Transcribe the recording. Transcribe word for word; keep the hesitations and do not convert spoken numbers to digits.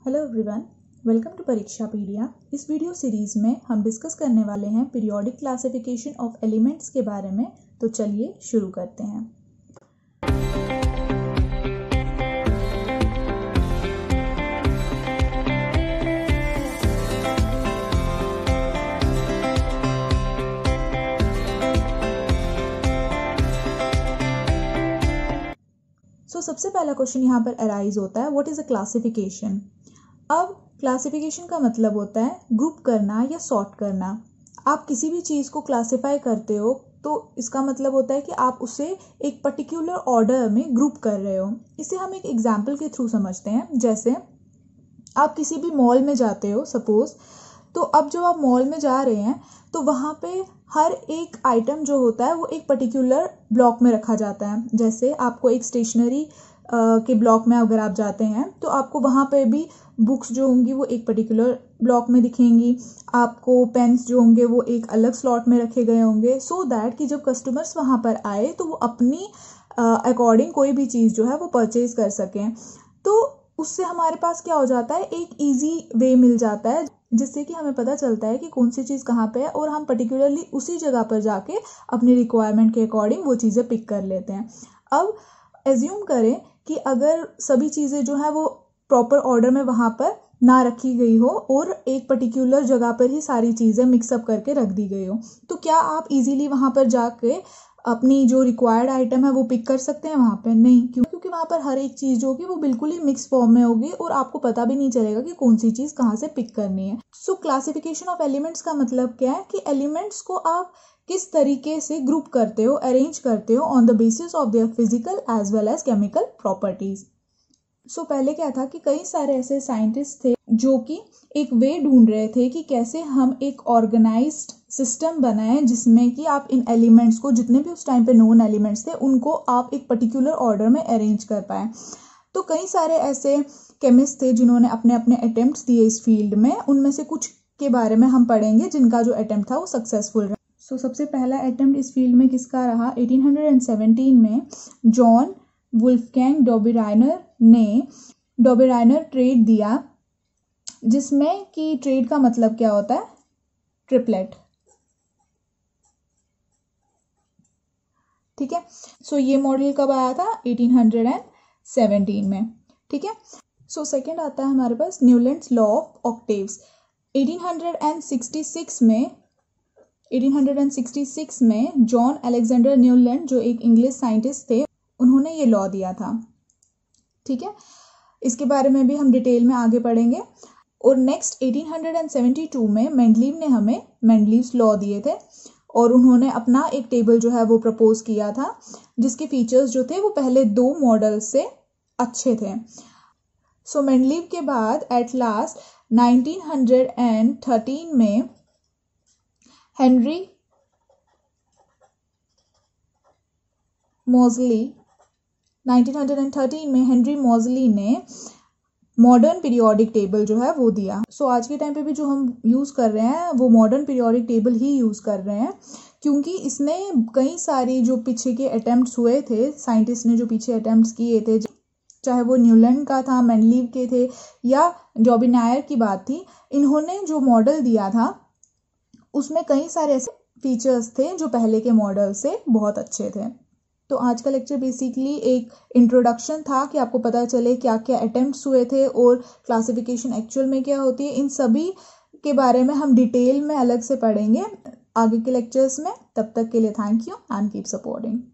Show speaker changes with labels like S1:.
S1: Hello everyone, welcome to Parikshapedia. इस video series में हम डिस्कस करने वाले हैं पीरियोडिक क्लासिफिकेशन ऑफ एलिमेंट्स के बारे में। तो चलिए शुरू करते हैं। सो so, सबसे पहला क्वेश्चन यहाँ पर अराइज होता है, व्हाट इज़ अ क्लासिफिकेशन। अब क्लासिफिकेशन का मतलब होता है ग्रुप करना या सॉर्ट करना। आप किसी भी चीज़ को क्लासिफाई करते हो तो इसका मतलब होता है कि आप उसे एक पर्टिकुलर ऑर्डर में ग्रुप कर रहे हो। इसे हम एक एग्जांपल के थ्रू समझते हैं। जैसे आप किसी भी मॉल में जाते हो सपोज, तो अब जब आप मॉल में जा रहे हैं तो वहाँ पे हर एक आइटम जो होता है वो एक पर्टिकुलर ब्लॉक में रखा जाता है। जैसे आपको एक स्टेशनरी के ब्लॉक में अगर आप जाते हैं तो आपको वहाँ पे भी बुक्स जो होंगी वो एक पर्टिकुलर ब्लॉक में दिखेंगी, आपको पेन्स जो होंगे वो एक अलग स्लॉट में रखे गए होंगे, सो so दैट कि जब कस्टमर्स वहाँ पर आए तो वो अपनी अकॉर्डिंग uh, कोई भी चीज़ जो है वो परचेज कर सकें। तो उससे हमारे पास क्या हो जाता है, एक ईजी वे मिल जाता है जिससे कि हमें पता चलता है कि कौन सी चीज़ कहाँ पे है और हम पर्टिकुलरली उसी जगह पर जाके अपनी रिक्वायरमेंट के अकॉर्डिंग वो चीज़ें पिक कर लेते हैं। अब एज्यूम करें कि अगर सभी चीज़ें जो है वो प्रॉपर ऑर्डर में वहाँ पर ना रखी गई हो और एक पर्टिकुलर जगह पर ही सारी चीज़ें मिक्सअप करके रख दी गई हो, तो क्या आप इजीली वहाँ पर जाके अपनी जो रिक्वायर्ड आइटम है वो पिक कर सकते हैं? वहाँ पे नहीं, क्यों? क्योंकि वहाँ पर हर एक चीज़ जो होगी वो बिल्कुल ही मिक्स फॉर्म में होगी और आपको पता भी नहीं चलेगा कि कौन सी चीज़ कहाँ से पिक करनी है। सो क्लासिफिकेशन ऑफ एलिमेंट्स का मतलब क्या है कि एलिमेंट्स को आप किस तरीके से ग्रुप करते हो, अरेंज करते हो on the basis of their physical as well as chemical properties. So so, पहले क्या था कि कई सारे ऐसे साइंटिस्ट थे जो कि एक वे ढूंढ रहे थे कि कैसे हम एक ऑर्गेनाइज्ड सिस्टम बनाएं जिसमें कि आप इन एलिमेंट्स को, जितने भी उस टाइम पे नोन एलिमेंट्स थे, उनको आप एक पर्टिकुलर ऑर्डर में अरेंज कर पाएं। तो कई सारे ऐसे केमिस्ट थे जिन्होंने अपने अपने अटेम्प्ट्स दिए इस फील्ड में। उनमें से कुछ के बारे में हम पढ़ेंगे जिनका जो अटेम्प्ट था वो सक्सेसफुल रहा। सो so, सबसे पहला अटेम्प्ट इस फील्ड में किसका रहा? एटीन सेवनटीन में जॉन वुल्फगैंग डॉबेराइनर ने डॉबेराइनर ट्रेड दिया, जिसमें कि ट्रेड का मतलब क्या होता है? ट्रिपलेट। ठीक है। सो ये मॉडल कब आया था? एटीन सेवनटीन में। ठीक है। सो सेकंड आता है हमारे पास Newlands law of octaves. Eighteen sixty six में एटीन सिक्सटी सिक्स में जॉन अलेक्जेंडर न्यूलैंड जो एक इंग्लिश साइंटिस्ट थे, उन्होंने ये लॉ दिया था। ठीक है। इसके बारे में भी हम डिटेल में आगे पढ़ेंगे। और नेक्स्ट एटीन सेवेंटी टू में मेंडलीव ने हमें मेंडलीव्स लॉ दिए थे और उन्होंने अपना एक टेबल जो है वो प्रपोज किया था जिसके फीचर्स जो थे वो पहले दो मॉडल से अच्छे थे। सो so, मेंडलीव के बाद एट लास्ट नाइनटीन थर्टीन में हेनरी मोज़ली नाइनटीन थर्टीन में हेनरी मोज़ली ने मॉडर्न पीरियोडिक टेबल जो है वो दिया। सो so, आज के टाइम पे भी जो हम यूज़ कर रहे हैं वो मॉडर्न पीरियोडिक टेबल ही यूज़ कर रहे हैं, क्योंकि इसने कई सारी जो पीछे के अटेम्प्ट्स हुए थे, साइंटिस्ट ने जो पीछे अटेम्प्ट्स किए थे, चाहे वो न्यूलैंड का था, मेंडलीव के थे या डॉबेराइनर की बात थी, इन्होंने जो मॉडल दिया था उसमें कई सारे ऐसे फीचर्स थे जो पहले के मॉडल से बहुत अच्छे थे। तो आज का लेक्चर बेसिकली एक इंट्रोडक्शन था कि आपको पता चले क्या क्या अटेम्प्ट्स हुए थे और क्लासिफिकेशन एक्चुअल में क्या होती है। इन सभी के बारे में हम डिटेल में अलग से पढ़ेंगे आगे के लेक्चर्स में। तब तक के लिए thank you and keep supporting.